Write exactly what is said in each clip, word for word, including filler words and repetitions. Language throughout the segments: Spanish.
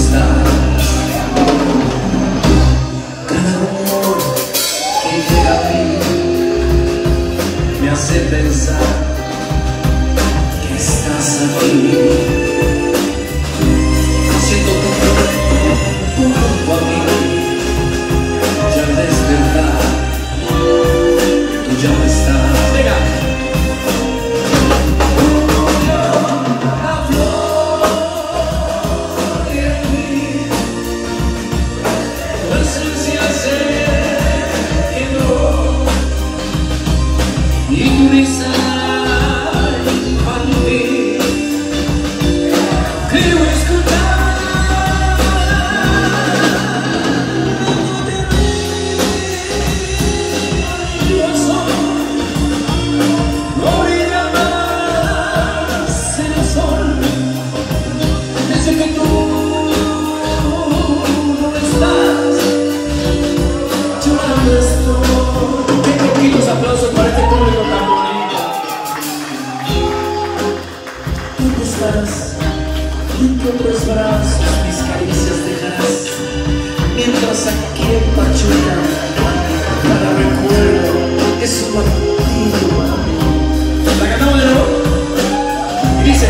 estás. Cada rumor que llega a mí me hace pensar que estás aquí. Siento tu cuerpo junto a mí, ya al despertar tú ya no estás. Venga. Aplausos para este público tan bonito. ¿Dónde estás? En tu otros brazos mis caricias dejarás. Mientras aquí en Pachuca cada recuerdo es un martirio para mí. ¿La cantamos de nuevo? Y dice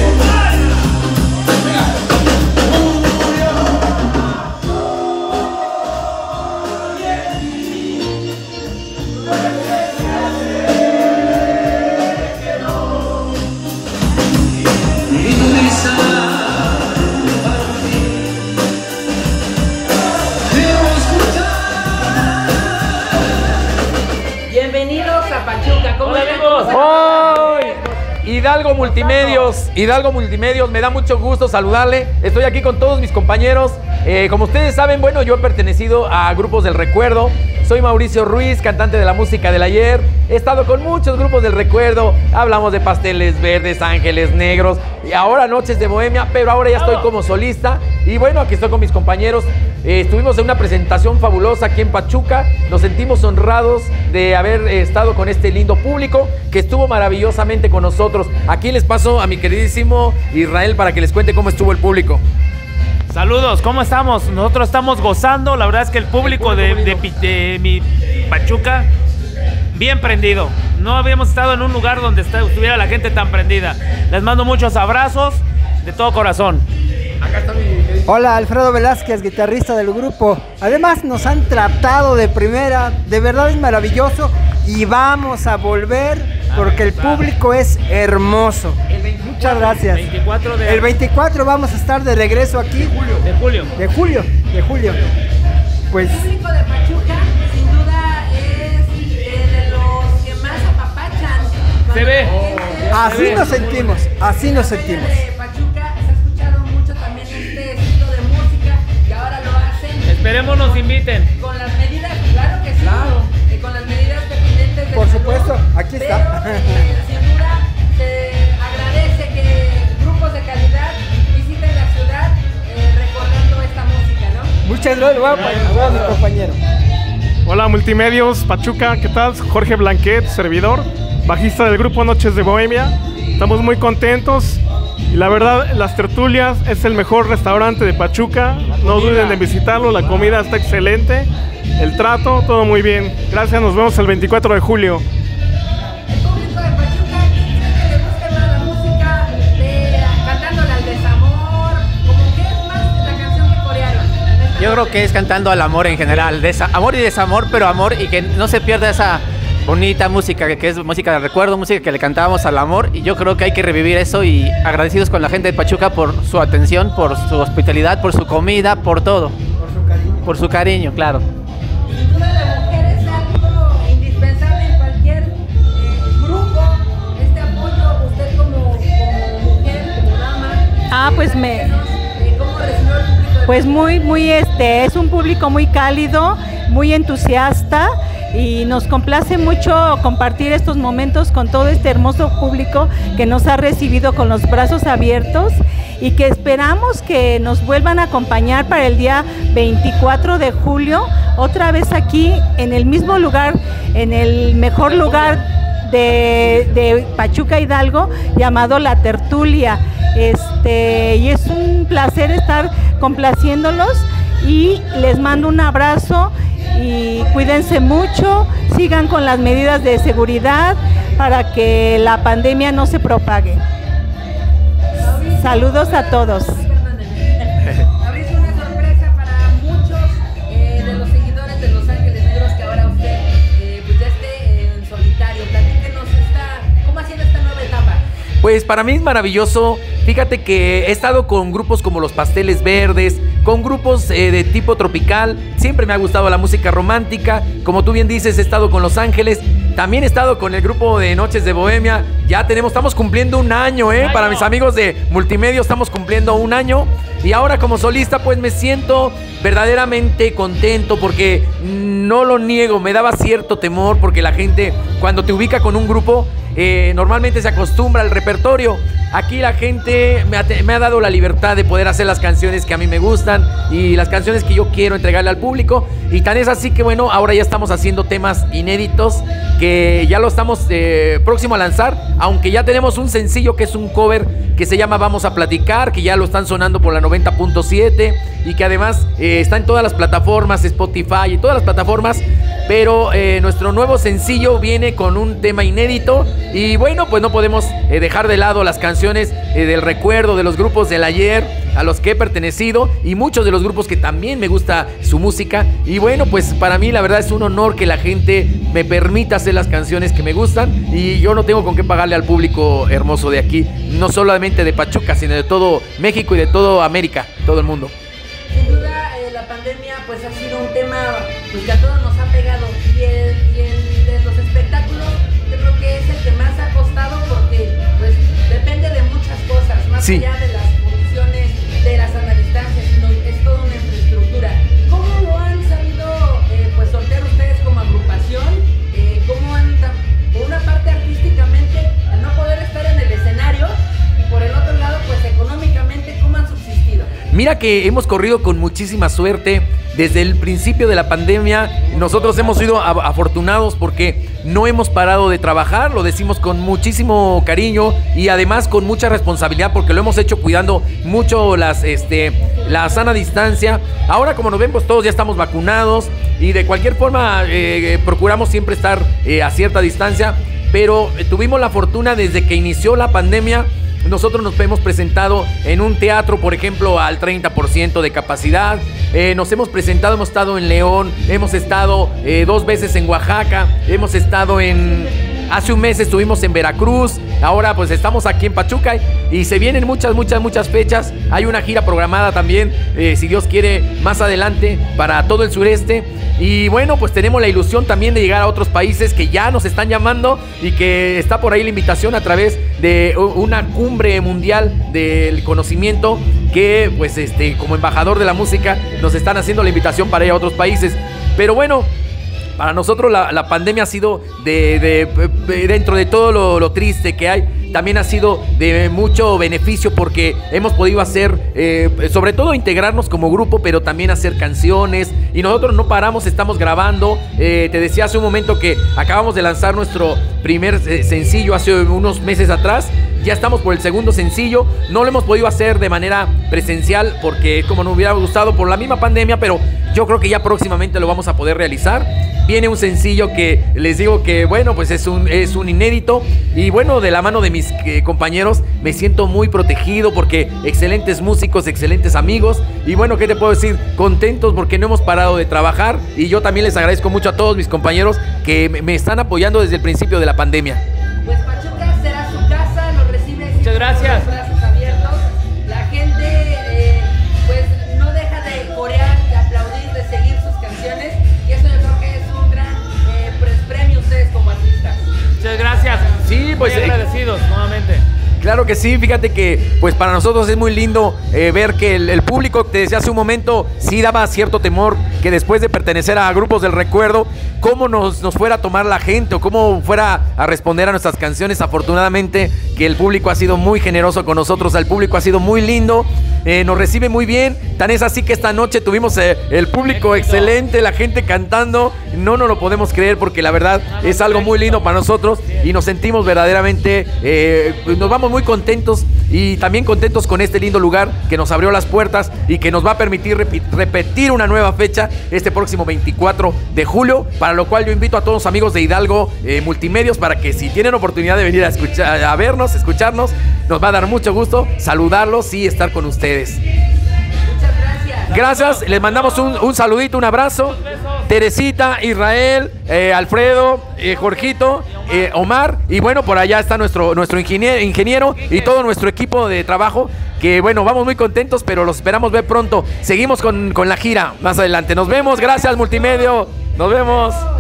Hidalgo Multimedios, Hidalgo Multimedios, me da mucho gusto saludarle. Estoy aquí con todos mis compañeros. Eh, como ustedes saben, bueno, yo he pertenecido a grupos del recuerdo. Soy Mauricio Ruiz, cantante de la música del ayer. He estado con muchos grupos del recuerdo. Hablamos de Pasteles Verdes, Ángeles Negros y ahora Noches de Bohemia, pero ahora ya estoy como solista. Y bueno, aquí estoy con mis compañeros. Eh, estuvimos en una presentación fabulosa aquí en Pachuca. Nos sentimos honrados de haber eh, estado con este lindo público que estuvo maravillosamente con nosotros. Aquí les paso a mi queridísimo Israel para que les cuente cómo estuvo el público. Saludos, ¿cómo estamos? Nosotros estamos gozando. La verdad es que el público, el público de, de, de, de mi Pachuca, bien prendido. No habíamos estado en un lugar donde estuviera la gente tan prendida. Les mando muchos abrazos de todo corazón. Acá está mi... Hola, Alfredo Velázquez, guitarrista del grupo. Además nos han tratado de primera, de verdad es maravilloso y vamos a volver porque el público es hermoso. Muchas gracias. veinticuatro de... El veinticuatro vamos a estar de regreso aquí. De julio. De julio. De julio, de julio. Pues... El público de Pachuca sin duda es eh, de los que más apapachan. Se ve. Así nos sentimos, así nos sentimos. Esperemos nos inviten. Con las medidas, claro que sí. Claro. Eh, con las medidas pertinentes de Por salud, supuesto, aquí está. Pero, eh, sin duda, se agradece que grupos de calidad visiten la ciudad eh, recordando esta música, ¿no? Muchas gracias, guapa, mi compañero. Hola, Multimedios, Pachuca, ¿qué tal? Jorge Blanquet, servidor, bajista del grupo Noches de Bohemia. Estamos muy contentos. Y la verdad, Las Tertulias es el mejor restaurante de Pachuca. No duden en visitarlo, la comida está excelente. El trato, todo muy bien. Gracias, nos vemos el veinticuatro de julio. El público de Pachuca, ¿quién cree que le guste más la música de Cantándola al Desamor? ¿Cómo qué es más la canción que corearon? Yo creo que es Cantando al Amor en general. Desa amor y desamor, pero amor y que no se pierda esa... bonita música, que es música de recuerdo, música que le cantábamos al amor, y yo creo que hay que revivir eso y agradecidos con la gente de Pachuca por su atención, por su hospitalidad, por su comida, por todo. Por su cariño. Por su cariño, claro. Sin duda la mujer es algo indispensable en cualquier eh, grupo, este apoyo, usted como, como mujer, como dama. Ah, pues me... Eh, ¿Cómo recibió el público de Pues muy, muy, este, es un público muy cálido, muy entusiasta. Y nos complace mucho compartir estos momentos con todo este hermoso público que nos ha recibido con los brazos abiertos y que esperamos que nos vuelvan a acompañar para el día veinticuatro de julio, otra vez aquí en el mismo lugar, en el mejor lugar de, de Pachuca Hidalgo llamado La Tertulia. Este, y es un placer estar complaciéndolos y les mando un abrazo y cuídense mucho, sigan con las medidas de seguridad para que la pandemia no se propague. Saludos a todos. Abriste una sorpresa para muchos eh, de los seguidores de Los Ángeles Negros, que ahora usted eh, pues ya esté en solitario. Platíquenos esta, cómo ha sido esta nueva etapa. Pues para mí es maravilloso. Fíjate que he estado con grupos como Los Pasteles Verdes, con grupos eh, de tipo tropical. Siempre me ha gustado la música romántica. Como tú bien dices, he estado con Los Ángeles. También he estado con el grupo de Noches de Bohemia. Ya tenemos, estamos cumpliendo un año, ¿eh? Un año. Para mis amigos de Multimedia estamos cumpliendo un año. Y ahora como solista pues me siento verdaderamente contento porque no lo niego, me daba cierto temor porque la gente cuando te ubica con un grupo eh, normalmente se acostumbra al repertorio. Aquí la gente me ha, me ha dado la libertad de poder hacer las canciones que a mí me gustan y las canciones que yo quiero entregarle al público. Y tan es así que bueno, ahora ya estamos haciendo temas inéditos que ya lo estamos eh, próximo a lanzar, aunque ya tenemos un sencillo que es un cover que se llama Vamos a Platicar, que ya lo están sonando por la noventa punto siete y que además eh, está en todas las plataformas, Spotify y todas las plataformas. Pero eh, nuestro nuevo sencillo viene con un tema inédito y bueno, pues no podemos eh, dejar de lado las canciones eh, del recuerdo de los grupos del ayer a los que he pertenecido y muchos de los grupos que también me gusta su música. Y bueno, pues para mí la verdad es un honor que la gente me permita hacer las canciones que me gustan y yo no tengo con qué pagarle al público hermoso de aquí, no solamente de Pachuca, sino de todo México y de toda América, todo el mundo. Sin duda, eh, la pandemia pues ha sido un tema pues, que a todos nos ha pegado y el, y el de los espectáculos yo creo que es el que más ha costado porque pues depende de muchas cosas, más Sí. allá de las condiciones de la sana distancia, sino es toda una infraestructura. ¿Cómo lo han sabido eh, pues sortear ustedes como agrupación? Eh, ¿Cómo han, por una parte artísticamente, al no poder estar en el escenario y por el otro lado pues económicamente, cómo han subsistido? Mira que hemos corrido con muchísima suerte desde el principio de la pandemia. Nosotros hemos sido a- afortunados porque no hemos parado de trabajar, lo decimos con muchísimo cariño y además con mucha responsabilidad porque lo hemos hecho cuidando mucho las, este, la sana distancia. Ahora como nos ven pues todos ya estamos vacunados y de cualquier forma eh, procuramos siempre estar eh, a cierta distancia, pero eh, tuvimos la fortuna desde que inició la pandemia. Nosotros nos hemos presentado en un teatro, por ejemplo, al treinta por ciento de capacidad. Eh, nos hemos presentado, hemos estado en León, hemos estado eh, dos veces en Oaxaca, hemos estado en... Hace un mes estuvimos en Veracruz, ahora pues estamos aquí en Pachuca y se vienen muchas, muchas, muchas fechas. Hay una gira programada también, eh, si Dios quiere, más adelante para todo el sureste. Y bueno, pues tenemos la ilusión también de llegar a otros países que ya nos están llamando y que está por ahí la invitación a través de una cumbre mundial del conocimiento que pues este, como embajador de la música nos están haciendo la invitación para ir a otros países. Pero bueno, para nosotros la, la pandemia ha sido de, de, de dentro de todo lo, lo triste que hay, también ha sido de mucho beneficio porque hemos podido hacer, eh, sobre todo integrarnos como grupo, pero también hacer canciones y nosotros no paramos, estamos grabando. Eh, te decía hace un momento que acabamos de lanzar nuestro primer eh, sencillo hace unos meses atrás. Ya estamos por el segundo sencillo. No lo hemos podido hacer de manera presencial porque como nos hubiera gustado por la misma pandemia, pero yo creo que ya próximamente lo vamos a poder realizar. Viene un sencillo que les digo que bueno, pues es un, es un inédito y bueno, de la mano de mis eh, compañeros me siento muy protegido porque excelentes músicos, excelentes amigos y bueno, ¿qué te puedo decir? Contentos porque no hemos parado de trabajar y yo también les agradezco mucho a todos mis compañeros que me, me están apoyando desde el principio de la pandemia. Pues Pachuca será su casa, nos recibe Muchas siempre gracias. con los brazos abiertos. La gente eh, pues no deja de corear, de aplaudir, de seguir sus canciones y eso yo creo que es un gran eh, pues, premio ustedes como artistas. Muchas gracias. Sí, pues, Muy eh, agradecidos nuevamente. Claro que sí, fíjate que pues para nosotros es muy lindo eh, ver que el, el público, te decía hace un momento, sí daba cierto temor que después de pertenecer a grupos del recuerdo, cómo nos, nos fuera a tomar la gente o cómo fuera a responder a nuestras canciones. Afortunadamente que el público ha sido muy generoso con nosotros, el público ha sido muy lindo eh, nos recibe muy bien. Tan es así que esta noche tuvimos eh, el público excelente, la gente cantando. No nos lo podemos creer porque la verdad es algo muy lindo para nosotros y nos sentimos verdaderamente, eh, nos vamos muy contentos y también contentos con este lindo lugar que nos abrió las puertas y que nos va a permitir repi- repetir una nueva fecha este próximo veinticuatro de julio, para lo cual yo invito a todos los amigos de Hidalgo eh, Multimedios para que si tienen oportunidad de venir a, escuchar, a vernos, escucharnos, nos va a dar mucho gusto saludarlos y estar con ustedes. Muchas gracias. Gracias, les mandamos un, un saludito, un abrazo. Teresita, Israel, eh, Alfredo, eh, Jorgito, eh, Omar, y bueno, por allá está nuestro, nuestro ingeniero, ingeniero y todo nuestro equipo de trabajo, que bueno, vamos muy contentos, pero los esperamos ver pronto. Seguimos con, con la gira más adelante. Nos vemos, gracias Multimedio, nos vemos.